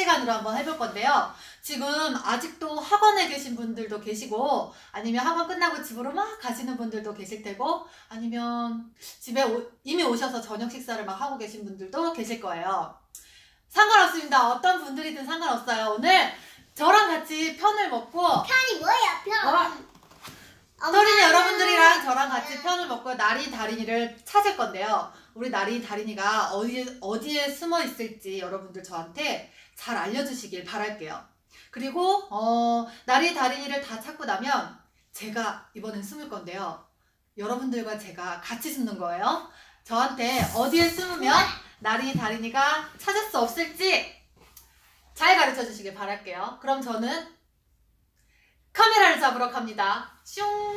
실시간으로 한번 해볼 건데요. 지금 아직도 학원에 계신 분들도 계시고, 아니면 학원 끝나고 집으로 막 가시는 분들도 계실 테고, 아니면 집에 이미 오셔서 저녁 식사를 막 하고 계신 분들도 계실 거예요. 상관없습니다. 어떤 분들이든 상관없어요. 오늘 저랑 같이 편을 먹고, 편이 뭐예요, 편? 토린이 여러분들이랑 저랑 같이 편을 먹고 나리 다린이를 찾을 건데요. 우리 나리 다린이가 어디에 숨어 있을지 여러분들 저한테 잘 알려주시길 바랄게요. 그리고 나리 다린이를 다 찾고 나면 제가 이번엔 숨을 건데요. 여러분들과 제가 같이 숨는 거예요. 저한테 어디에 숨으면 나리 다린이가 찾을 수 없을지 잘 가르쳐 주시길 바랄게요. 그럼 저는 카메라를 잡으러 갑니다. 슝.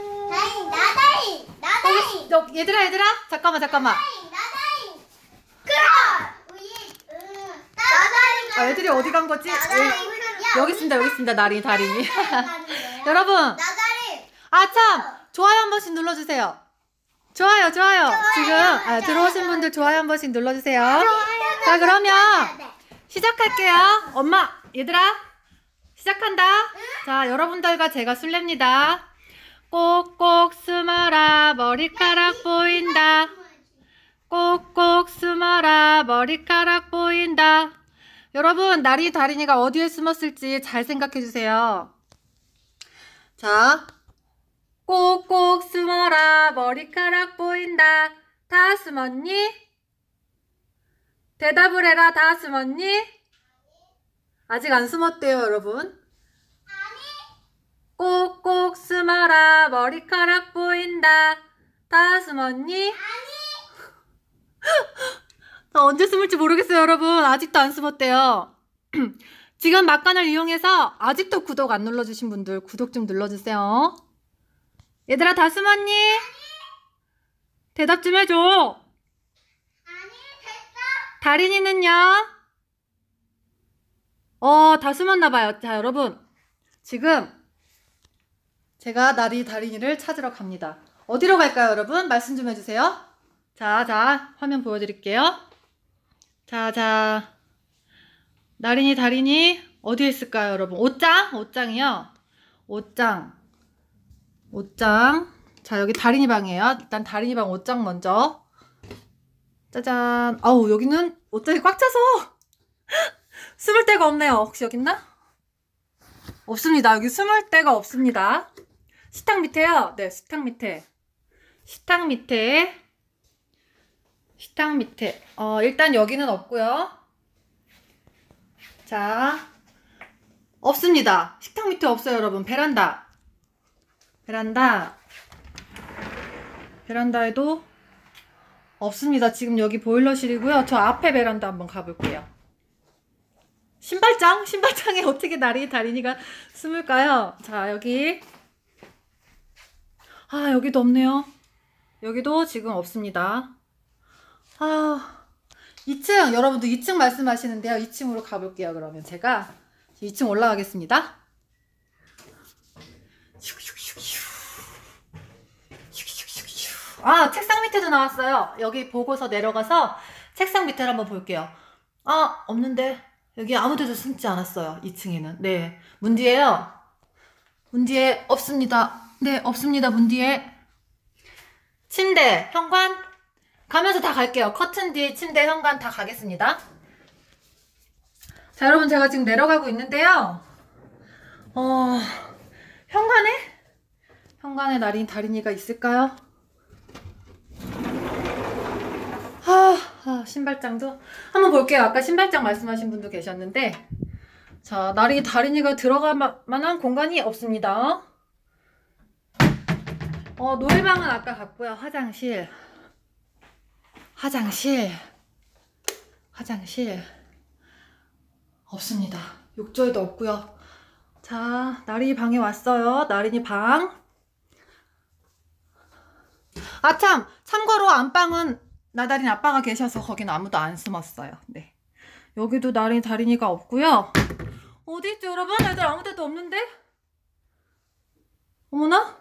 나다인. 얘들아 잠깐만. 나다인. 그럼 나다인. 애들이 어디 간 거지? 여기 있습니다. 나리 다린이. 여러분. 나다인. 참 좋아요 한 번씩 눌러주세요. 좋아요. 지금 들어오신 분들 좋아요 한 번씩 눌러주세요. 자, 그러면 시작할게요. 엄마, 얘들아 시작한다. 자, 여러분들과 제가 술래입니다. 꼭꼭 숨어라, 머리카락 보인다. 꼭꼭 숨어라, 머리카락 보인다. 여러분, 나리 다린이가 어디에 숨었을지 잘 생각해 주세요. 자, 꼭꼭 숨어라, 머리카락 보인다. 다 숨었니? 대답을 해라. 다 숨었니? 아직 안 숨었대요, 여러분. 꼭꼭 숨어라, 머리카락 보인다. 다 숨었니? 나 언제 숨을지 모르겠어요, 여러분. 아직도 안 숨었대요. 지금 막간을 이용해서 아직도 구독 안 눌러주신 분들 구독 좀 눌러주세요. 얘들아, 다 숨었니? 대답 좀 해줘. 됐어. 다린이는요? 다 숨었나봐요. 자, 여러분. 지금 제가 나리 다린이를 찾으러 갑니다. 어디로 갈까요, 여러분? 말씀 좀 해주세요. 자, 화면 보여드릴게요. 자. 나린이, 다린이, 어디에 있을까요, 여러분? 옷장이요. 옷장. 자, 여기 다린이 방이에요. 일단 다린이 방 옷장 먼저. 짜잔. 아우, 여기는 옷장이 꽉 차서 숨을 데가 없네요. 혹시 여기 있나? 없습니다. 여기 숨을 데가 없습니다. 식탁 밑에요. 네, 식탁 밑에. 일단 여기는 없고요. 자, 없습니다. 식탁 밑에 없어요, 여러분. 베란다에도 없습니다. 지금 여기 보일러실이고요. 저 앞에 베란다 한번 가볼게요. 신발장에 어떻게 나리 다린이가 숨을까요? 자, 여기. 여기도 없네요. 여기도 지금 없습니다. 2층, 여러분들 2층 말씀하시는데요. 2층으로 가볼게요. 그러면 제가 2층 올라가겠습니다. 책상 밑에도 나왔어요. 여기 보고서 내려가서 책상 밑에를 한번 볼게요. 없는데. 여기 아무 데도 숨지 않았어요. 2층에는. 네. 문 뒤에요. 문 뒤에 없습니다. 네, 없습니다. 문 뒤에. 침대, 현관. 가면서 다 갈게요. 커튼 뒤, 침대, 현관 다 가겠습니다. 자, 여러분, 제가 지금 내려가고 있는데요. 현관에 나린 다린이가 있을까요? 신발장도 한번 볼게요. 아까 신발장 말씀하신 분도 계셨는데, 자, 나리 다린이가 들어갈 만한 공간이 없습니다. 놀이방은 아까 갔고요. 화장실 없습니다. 욕조에도 없고요. 자, 나린이 방에 왔어요. 나린이 방. 참고로 안방은 나다린 아빠가 계셔서 거기는 아무도 안 숨었어요. 네. 여기도 나린 다린이가 없고요. 어디 있죠, 여러분? 애들 아무 데도 없는데? 어머나?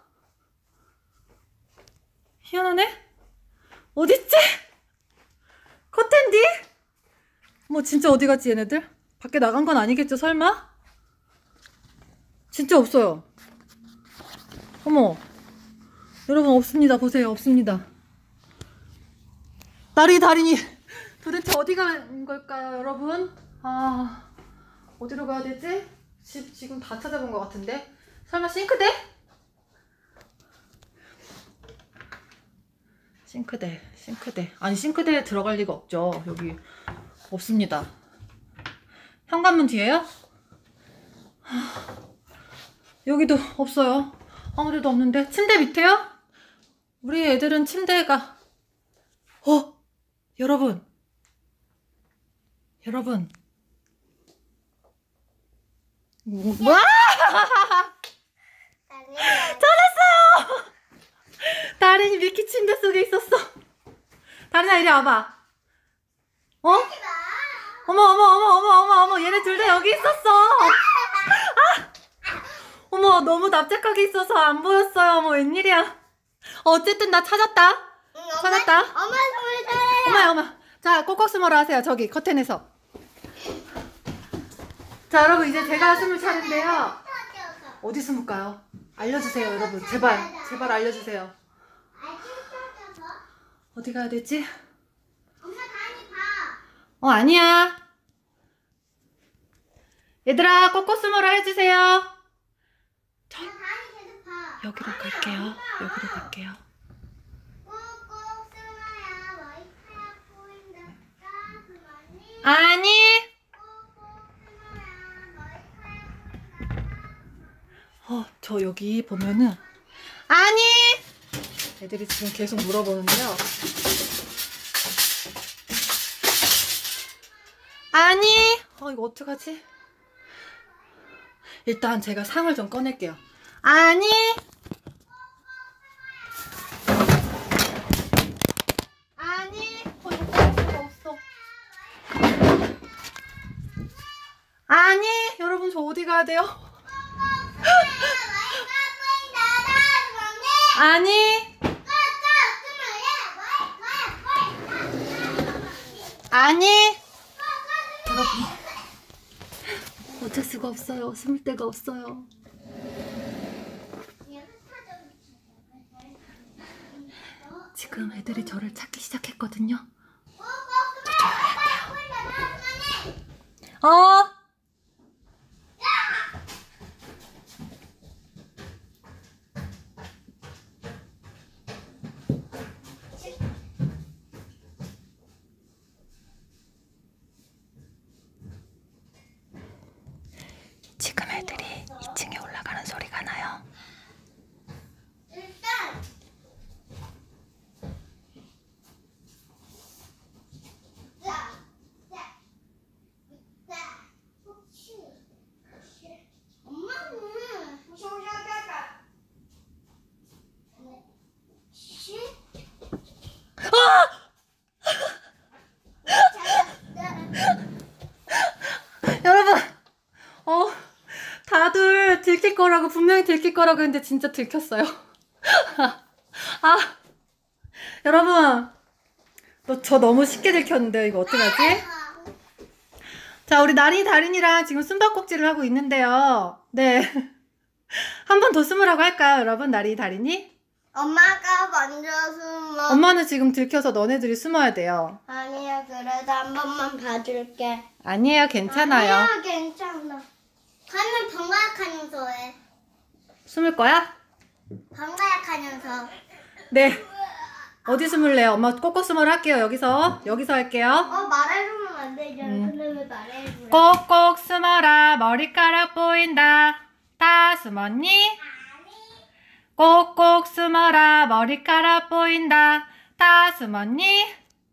희한하네? 어딨지? 커튼 뒤? 뭐 진짜 어디 갔지 얘네들? 밖에 나간 건 아니겠죠, 설마? 진짜 없어요. 어머. 여러분, 없습니다. 보세요. 없습니다. 나리 다리니 도대체 어디 간 걸까요, 여러분? 아, 어디로 가야 되지? 집 지금 다 찾아본 것 같은데? 설마 싱크대? 싱크대. 아니, 싱크대에 들어갈 리가 없죠. 여기 없습니다. 현관문 뒤에요? 여기도 없어요. 아무데도 없는데. 침대 밑에요? 우리 애들은 침대가 여러분 와! 찾았어요! 다린이 미키 침대 속에 있었어. 다린아, 이리 와봐. 어? 어머, 얘네 둘 다 여기 있었어. 아! 어머, 너무 납작하게 있어서 안 보였어요. 어머, 웬일이야. 어쨌든 나 찾았다. 찾았다. 엄마 손을 잘해. 어머. 자, 꼭꼭 숨어라 하세요. 저기 커튼에서. 자, 여러분, 이제 제가 숨을 차례인데요. 어디 숨을까요? 알려주세요, 여러분. 제발 알려주세요. 어디 가야 되지? 엄마 다니 봐. 아니야. 얘들아, 꼭꼭 숨어라 해주세요. 엄마 다니 계속 봐. 여기로 갈게요. 꼭꼭 숨어야 머리카락 보인다. 그만이. 아니. 꼭꼭 숨어야 머리카락 보인다. 저 여기 보면은 아니. 애들이 지금 계속 물어보는데요. 아니. 이거 어떡하지? 일단 제가 상을 좀 꺼낼게요. 아니. 이거 꺼낼 수가 없어. 아니. 여러분, 저 어디 가야 돼요? 아니. 여러분, 어쩔 수가 없어요. 숨을 데가 없어요. 지금 애들이 저를 찾기 시작했거든요. 지금 애들이 2층에 올라가는 소리가 나요. 여러분, 다들 들킬 거라고, 분명히 들킬 거라고 했는데 진짜 들켰어요. 여러분, 저 너무 쉽게 들켰는데 이거 어떡하지? 자, 우리 나린이 다린이랑 지금 숨바꼭질을 하고 있는데요. 네. 한 번 더 숨으라고 할까요, 여러분? 나린이 다린이? 엄마가 먼저 숨어. 엄마는 지금 들켜서 너네들이 숨어야 돼요. 아니야, 그래도 한 번만 봐줄게. 아니에요, 괜찮아요. 아니야, 괜찮아. 가면 번갈아가면서 해. 숨을 거야? 번갈아가면서. 네. 어디 숨을래요? 엄마 꼭꼭 숨으라 할게요. 여기서 할게요. 말해주면 안 되잖아. 근데 왜 말해주래? 꼭꼭 숨어라. 머리카락 보인다. 다 숨었니? 꼭꼭 숨어라. 머리카락 보인다. 다 숨었니?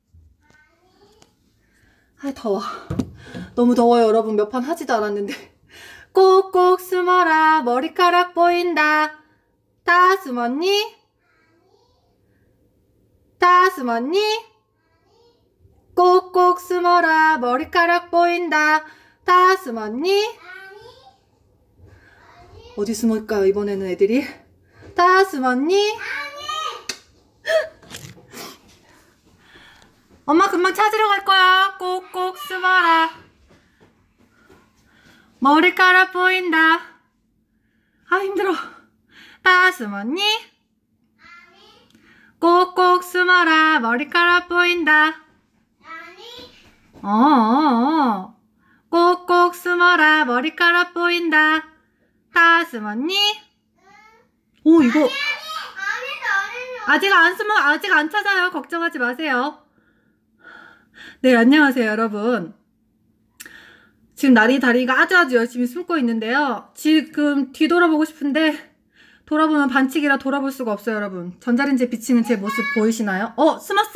더워. 너무 더워요, 여러분. 몇 판 하지도 않았는데. 꼭꼭 숨어라. 머리카락 보인다. 다 숨었니? 다 숨었니? 꼭꼭 숨어라. 머리카락 보인다. 다 숨었니? 어디 숨을까요, 이번에는 애들이? 다 숨었니? 엄마 금방 찾으러 갈 거야. 꼭꼭 숨어라. 머리카락 보인다. 아, 힘들어. 다 숨었니? 꼭꼭 숨어라. 머리카락 보인다. 어어어. 꼭꼭 숨어라. 머리카락 보인다. 다 숨었니? 오, 이거. 아직 안 찾아요. 걱정하지 마세요. 네, 안녕하세요, 여러분. 지금 나리 다리가 아주 열심히 숨고 있는데요. 지금 뒤돌아보고 싶은데 돌아보면 반칙이라 돌아볼 수가 없어요, 여러분. 전자레인지에 비치는 제 모습 보이시나요? 숨었어?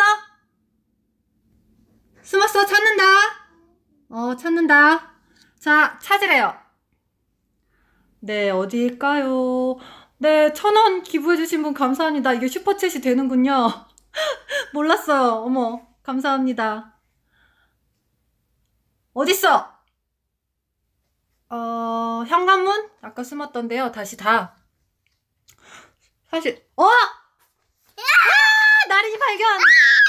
숨었어? 찾는다. 찾는다. 자, 찾으래요. 네, 어디일까요? 네, 1,000원 기부해주신 분 감사합니다. 이게 슈퍼챗이 되는군요. 몰랐어요. 어머, 감사합니다. 어딨어? 현관문? 아까 숨었던데요. 다시 다. 사실, 나린이 발견!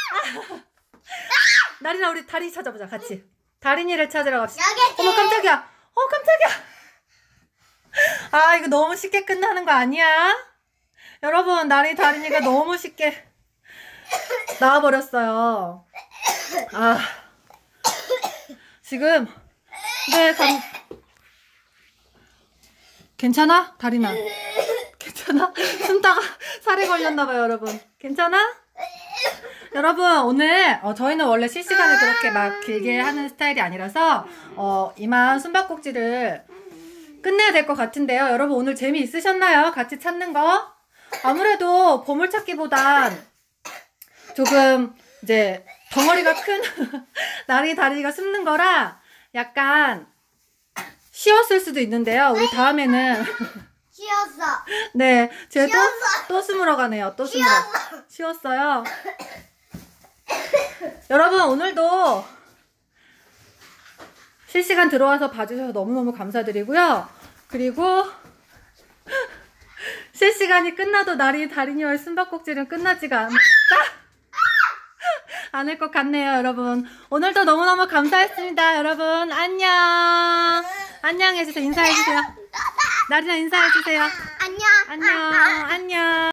나린아, 우리 다리 찾아보자, 같이. 다린이를 찾으러 갑시다. 어머, 깜짝이야. 깜짝이야. 아, 이거 너무 쉽게 끝나는 거 아니야? 여러분, 다린이가 너무 쉽게 나와버렸어요. 아, 지금, 네, 괜찮아? 다린아. 괜찮아? 숨다가 살에 걸렸나봐요, 여러분. 괜찮아? 여러분, 오늘 저희는 원래 실시간을 그렇게 막 길게 하는 스타일이 아니라서 이만 숨바꼭질을 끝내야 될 것 같은데요. 여러분, 오늘 재미있으셨나요? 같이 찾는 거? 아무래도 보물찾기보단 조금 이제 덩어리가 큰 다리가 숨는 거라 약간 쉬웠을 수도 있는데요. 우리 다음에는 쉬었어. 네, 제가 또 숨으러 가네요. 또 숨으러. 쉬웠어요. 여러분, 오늘도 실시간 들어와서 봐주셔서 너무너무 감사드리고요. 그리고 실시간이 끝나도 다린이와의 숨바꼭질은 끝나지가 않을 것 같네요, 여러분. 오늘도 너무너무 감사했습니다, 여러분. 안녕. 안녕 해주세요. 인사해주세요. 나린아, 인사해주세요. 안녕. 안녕. 안녕.